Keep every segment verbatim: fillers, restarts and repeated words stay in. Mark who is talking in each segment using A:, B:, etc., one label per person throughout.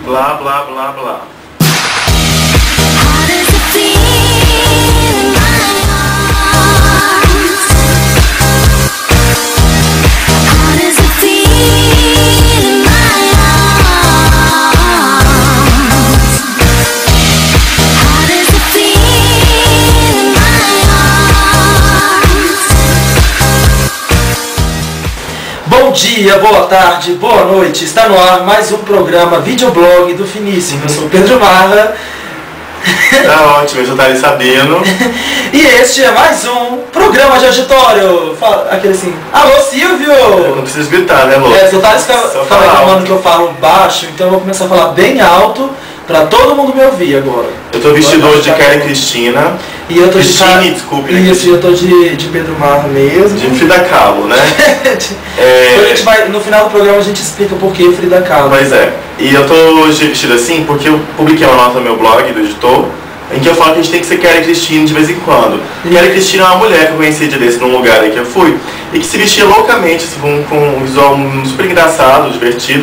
A: blá blá blá blá.
B: Bom dia, boa tarde, boa noite. Está no ar mais um programa videoblog do Finíssimo. Eu sou o Pedro Marra.
A: Tá ótimo, eu já estaria sabendo.
B: E este é mais um programa de auditório. Fala, aquele assim, alô Silvio!
A: Eu não preciso gritar, né, Lô?
B: É, você tá reclamando que eu falo baixo, então eu vou começar a falar bem alto pra todo mundo me ouvir agora.
A: Eu tô vestido hoje de Karen Cristina.
B: E eu tô
A: Cristina,
B: de
A: desculpe, né?
B: Isso, eu tô de, de Pedro Marra mesmo.
A: De Frida Kahlo, né?
B: é... a gente vai, no final do programa a gente explica por que Frida Kahlo.
A: Pois é. E eu tô hoje vestido assim porque eu publiquei uma nota no meu blog do editor, em que eu falo que a gente tem que ser Karen Cristina de vez em quando. E Karen Cristina é uma mulher que eu conheci de desse num lugar aí que eu fui, e que se vestia loucamente, assim, com, com um visual super engraçado, divertido.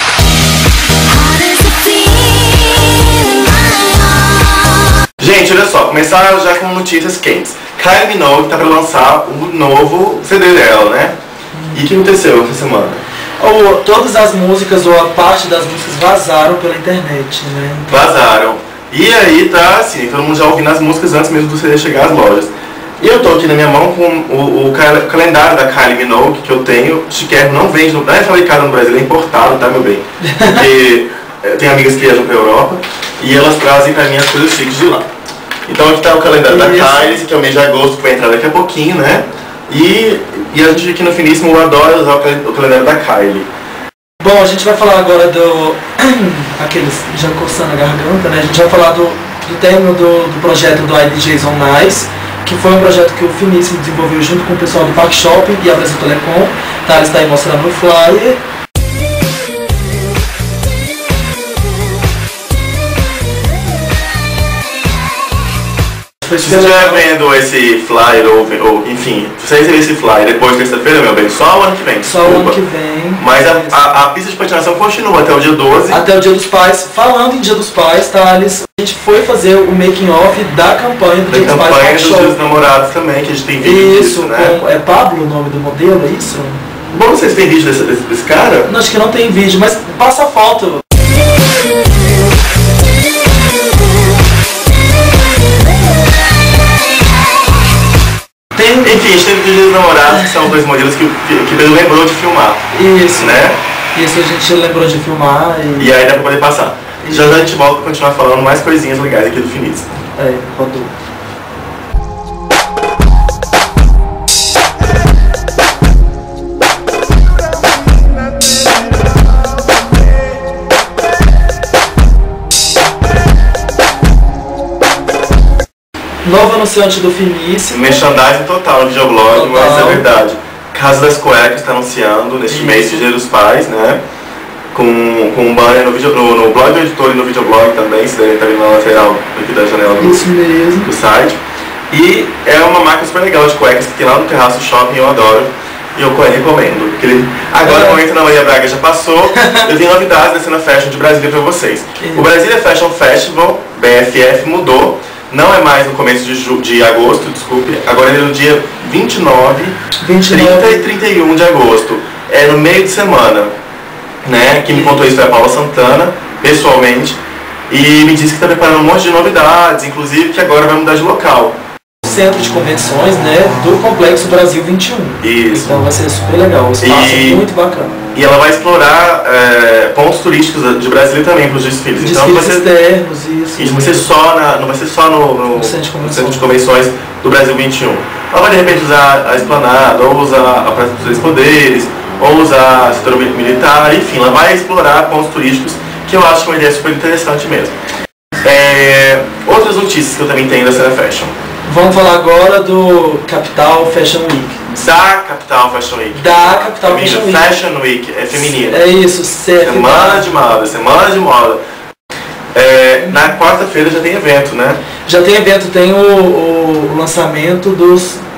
A: Gente, olha só, começar já com notícias quentes. Kylie Minogue tá pra lançar o novo C D dela, né? E o que aconteceu essa semana?
B: Ou todas as músicas, ou a parte das músicas vazaram pela internet, né?
A: Vazaram. E aí tá assim, todo mundo já ouvindo as músicas antes mesmo do C D chegar às lojas. E eu tô aqui na minha mão com o, o calendário da Kylie Minogue que eu tenho. Chiquérrimo, não vende, não é fabricado no Brasil, é importado, tá, meu bem? Porque eu tenho amigas que viajam pra Europa e elas trazem pra mim as coisas chiques de lá. Então aqui tá o calendário da Kylie, esse aqui é o mês de agosto que vai entrar daqui a pouquinho, né? E, e a gente aqui no Finíssimo adora usar o calendário da Kylie.
B: Bom, a gente vai falar agora do... aqueles já coçando a garganta, né? A gente vai falar do, do término do, do projeto do I D Js on Nice, que foi um projeto que o Finíssimo desenvolveu junto com o pessoal do Park Shopping e a Brasil Telecom. Tá, ele está aí mostrando no flyer.
A: Se você estiver vendo esse flyer, ou, ou enfim, se você receber esse flyer depois de terça-feira, meu bem, só o ano que vem.
B: Só o ano que vem.
A: Mas a, a, a pista de patinação continua até o dia doze.
B: Até o dia dos pais. Falando em dia dos pais, Thales, a gente foi fazer o making off da campanha do
A: da
B: dia dos pais.
A: Da campanha dos dias dos namorados também, que a gente tem vídeo
B: isso,
A: disso, né?
B: Com, é Pablo o nome do modelo, é isso?
A: Bom, não sei se tem vídeo desse, desse, desse cara.
B: Não, acho que não tem vídeo, mas passa a foto.
A: Tem, enfim, a gente tem vídeos dos namorados, que são dois modelos que o que Pedro lembrou de filmar.
B: Isso,
A: né?
B: Isso a gente lembrou de filmar e...
A: E aí dá pra poder passar. E já já a gente volta pra continuar falando mais coisinhas legais aqui do Finíssimo.
B: É, rodou. Novo anunciante do Finíssimo.
A: Merchandising total no videoblog,
B: total.
A: Mas é verdade. Casa das Cuecas está anunciando neste Isso. mês de Dia dos Pais, né? Com, com um banner no, video, no, no blog do editor e no videoblog também, se devem estar ali na lateral aqui da janela do,
B: Isso mesmo.
A: do site. E é uma marca super legal de cuecas que tem lá no Terraço Shopping, eu adoro. E eu recomendo. Porque ele... Agora é. o momento na Maria Braga já passou. Eu tenho novidades da cena fashion de Brasília para vocês. Isso. O Brasília Fashion Festival, B F F, mudou. Não é mais no começo de, ju de agosto, desculpe. Agora é no dia vinte e nove,
B: vinte e nove.
A: trinta e trinta e um de agosto. É no meio de semana. Né? Quem me contou isso foi a Paula Santana, pessoalmente. E me disse que está preparando um monte de novidades, inclusive que agora vai mudar de local.
B: Centro de convenções, né, do Complexo Brasil vinte e um.
A: Isso.
B: Então vai ser super legal, o espaço
A: e,
B: é muito bacana.
A: E ela vai explorar é, pontos turísticos de Brasília também para os desfiles.
B: Desfiles
A: então, vai ser,
B: externos, isso.
A: Isso, vai ser só na, não vai ser só no, no,
B: no, centro
A: no Centro de Convenções do Brasil vinte e um. Ela vai de repente usar a Esplanada, ou usar a Praça dos Três Poderes, ou usar o setor militar, enfim, ela vai explorar pontos turísticos, que eu acho que é uma ideia super interessante mesmo. É, outras notícias que eu também tenho da cena fashion.
B: Vamos falar agora do Capital Fashion Week.
A: Da Capital Fashion Week.
B: Da Capital Fashion Week.
A: Fashion Week, é feminino.
B: É isso, certo.
A: Semana de moda, semana de moda. É, na quarta-feira já tem evento, né?
B: Já tem evento, tem o, o lançamento dos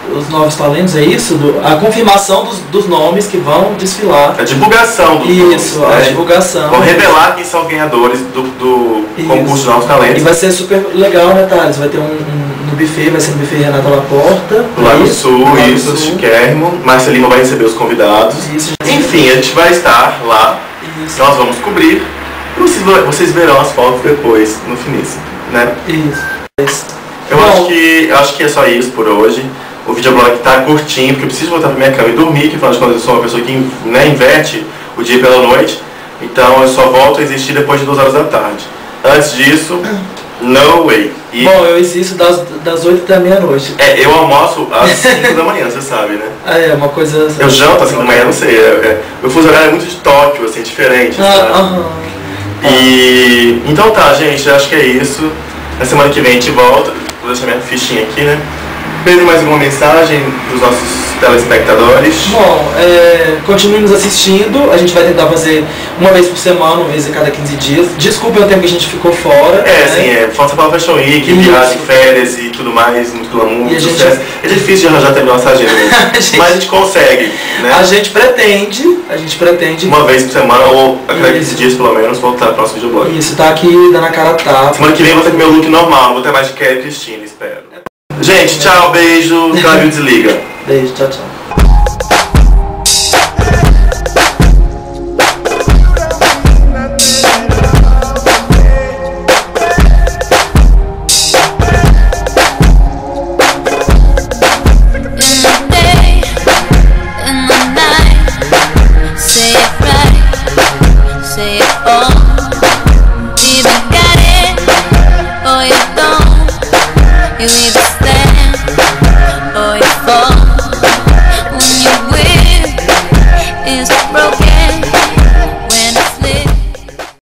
B: os novos talentos, é isso? Do, a confirmação dos, dos nomes que vão desfilar.
A: A divulgação dos
B: Isso,
A: nomes,
B: a
A: né?
B: divulgação.
A: Vão revelar quem são os ganhadores do, do concurso de novos talentos.
B: E vai ser super legal, né, Thales? Vai ter um, um no buffet, vai ser no buffet Renata Laporta.
A: Do Lago
B: isso,
A: Sul,
B: Lago
A: isso,
B: Sul.
A: chiquérrimo. Márcia Lima vai receber os convidados.
B: Isso,
A: Enfim, a gente vai estar lá.
B: Isso.
A: Nós vamos cobrir. Vocês, vocês verão as fotos depois, no finíssimo, né?
B: Isso.
A: Eu
B: Bom,
A: acho que, eu acho que é só isso por hoje. O videoblog tá curtinho, porque eu preciso voltar pra minha cama e dormir, que afinal de contas eu sou uma pessoa que, né, inverte o dia pela noite. Então eu só volto a existir depois de duas horas da tarde. Antes disso, no way. E,
B: bom, eu existo das, das oito da meia-noite.
A: é, eu almoço às cinco da manhã, você sabe, né?
B: Ah, é, uma coisa...
A: Eu janto às cinco da manhã, não sei. É, é, meu fuso horário é muito de Tóquio, assim, diferente, sabe?
B: Ah, aham.
A: E então tá, gente, eu acho que é isso. Na semana que vem a gente volta. Vou deixar minha fichinha aqui, né? Pedro, mais alguma mensagem para os nossos telespectadores?
B: Bom, é, continue nos assistindo. A gente vai tentar fazer uma vez por semana, uma vez a cada quinze dias. Desculpa o tempo que a gente ficou fora.
A: É,
B: né?
A: assim, é, falta para Fashion Week,
B: Isso.
A: viagem, férias e tudo mais, muito glamour,
B: E a
A: muito
B: gente-
A: sucesso. É difícil de arranjar tempo na nossa agenda, mesmo.
B: A gente-
A: Mas a gente consegue, né?
B: A gente pretende, a gente pretende.
A: Uma vez por semana, ou a cada quinze
B: Isso.
A: dias pelo menos, voltar para o nosso videoblog.
B: Isso, tá aqui dando a cara a tapa.
A: Semana que vem eu vou ter meu look normal, não vou ter mais de Kelly e Cristina, espero. Gente, tchau, beijo, Cláudio desliga.
B: Beijo, tchau, tchau.
C: You either